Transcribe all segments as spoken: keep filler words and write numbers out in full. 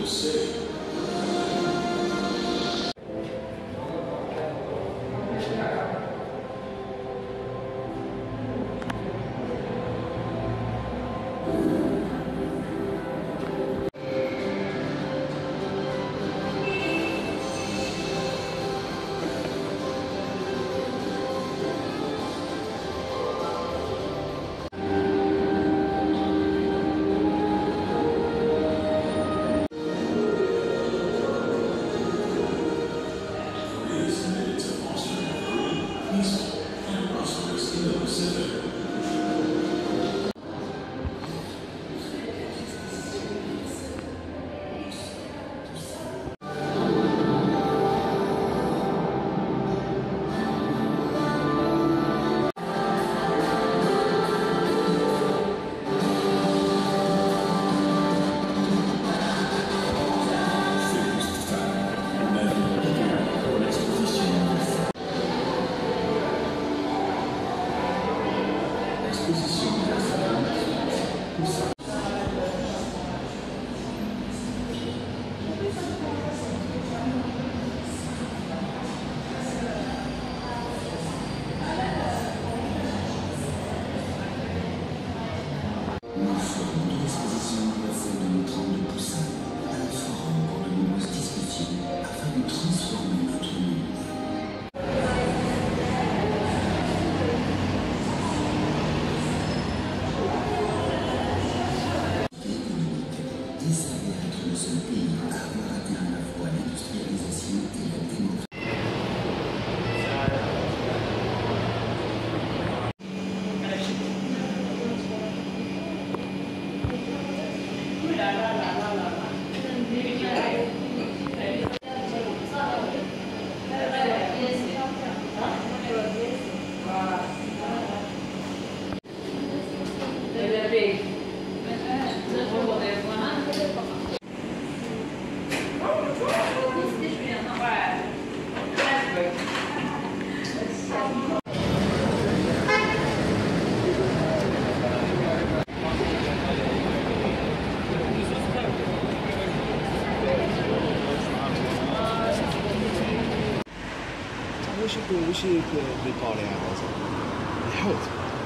وش وش بإيطاليا هذا؟ الحوت.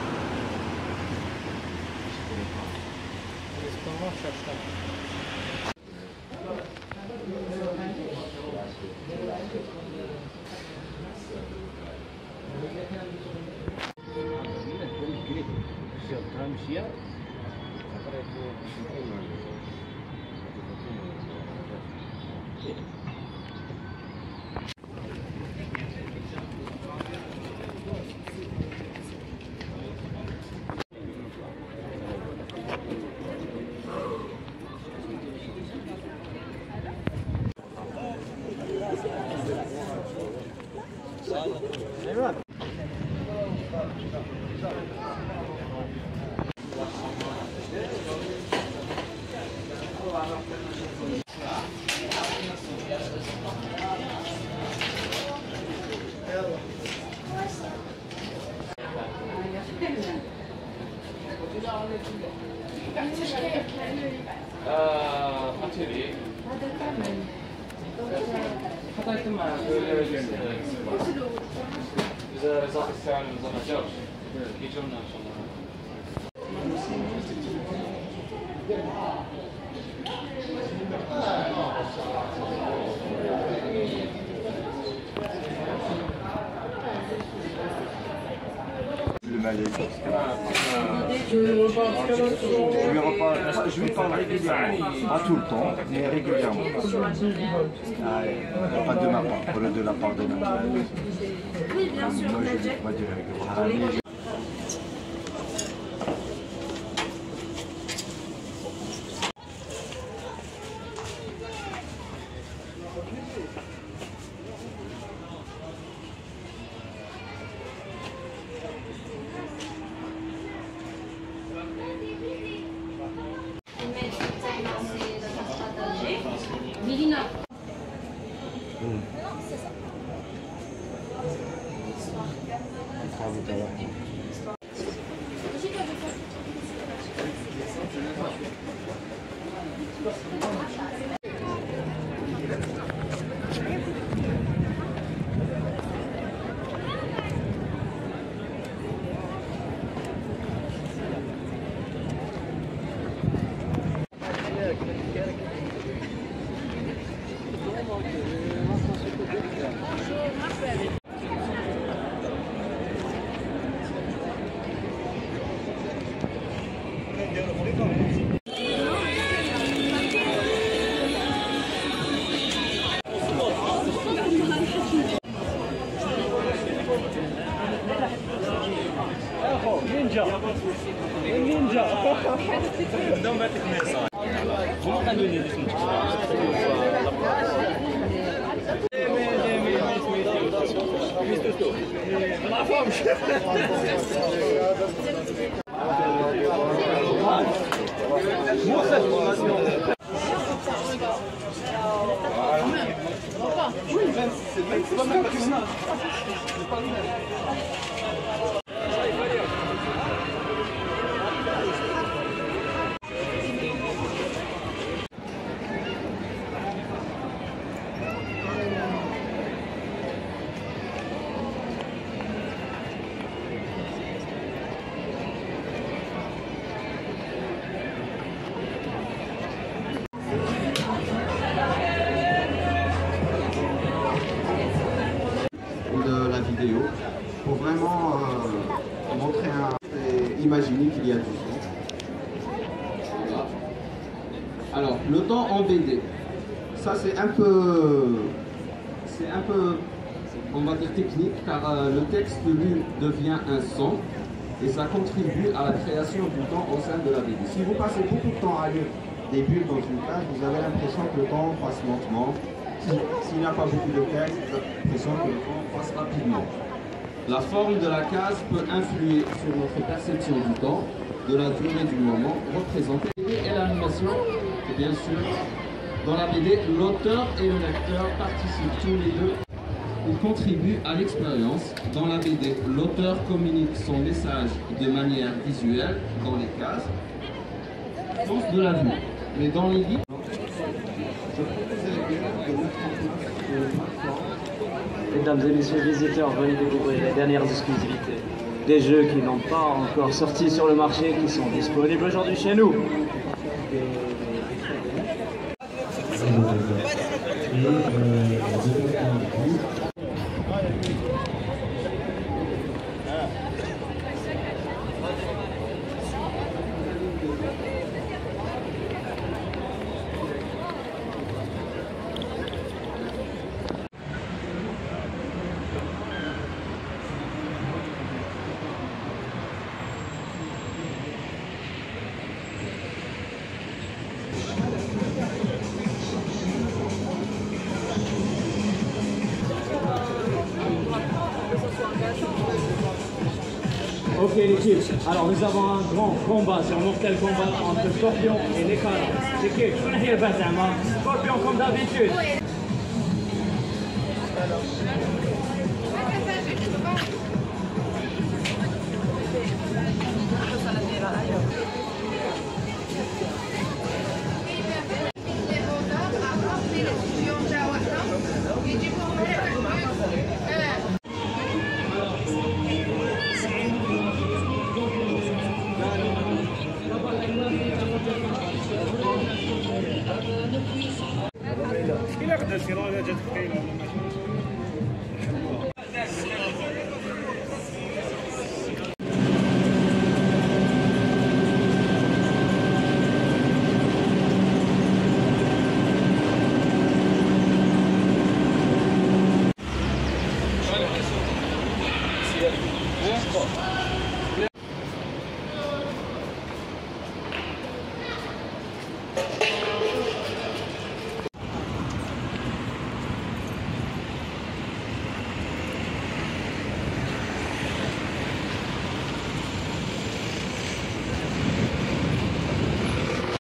إذا رزاق الساعة نظام الجوش يجونا إن شاء الله. Le Malais. Je lui reparle, parce que je lui parle régulièrement, pas tout le temps, mais régulièrement. Ah, pas de ma part, de la part de ma part. Oui, bien sûr. Moi, je ne vais pas dire avec le Ninja. Ninja. Don't bet the mess. Comment t'as donné des sons? de la vidéo pour vraiment euh, montrer un et imaginer qu'il y a du son. Voilà. Alors le temps en B D, ça c'est un peu c'est un peu on va dire technique car euh, le texte lui devient un son et ça contribue à la création du temps au sein de la B D. Si vous passez beaucoup de temps à lire des bulles dans une page, vous avez l'impression que le temps passe lentement. S'il n'y a pas beaucoup de texte, vous avez l'impression que le temps passe rapidement. La forme de la case peut influer sur notre perception du temps, de la durée du moment représenté. Et l'animation, et bien sûr, dans la B D, l'auteur et le lecteur participent tous les deux. Ils contribuent à l'expérience. Dans la B D, l'auteur communique son message de manière visuelle dans les cases, sens de la vue. Mais dans les livres, Mesdames et messieurs les visiteurs, venez découvrir les dernières exclusivités. Des jeux qui n'ont pas encore sorti sur le marché, qui sont disponibles aujourd'hui chez nous. Ok l'équipe, alors nous avons un grand combat sur Mortal Kombat entre Scorpion et les canons. C'est qui? Scorpion comme d'habitude.